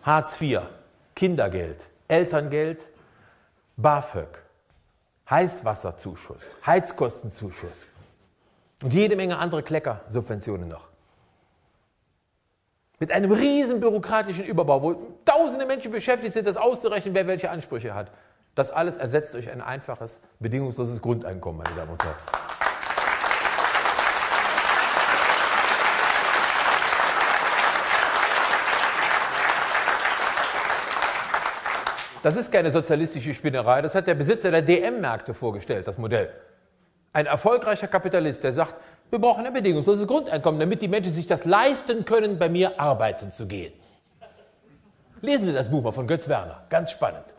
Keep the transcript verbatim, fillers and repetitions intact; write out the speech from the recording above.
Hartz vier, Kindergeld, Elterngeld, BAföG, Heißwasserzuschuss, Heizkostenzuschuss und jede Menge andere Kleckersubventionen noch. Mit einem riesen bürokratischen Überbau, wo tausende Menschen beschäftigt sind, das auszurechnen, wer welche Ansprüche hat. Das alles ersetzt durch ein einfaches, bedingungsloses Grundeinkommen, meine Damen und Herren. Das ist keine sozialistische Spinnerei, das hat der Besitzer der D M-Märkte vorgestellt, das Modell. Ein erfolgreicher Kapitalist, der sagt, wir brauchen ein bedingungsloses Grundeinkommen, damit die Menschen sich das leisten können, bei mir arbeiten zu gehen. Lesen Sie das Buch mal von Götz Werner, ganz spannend.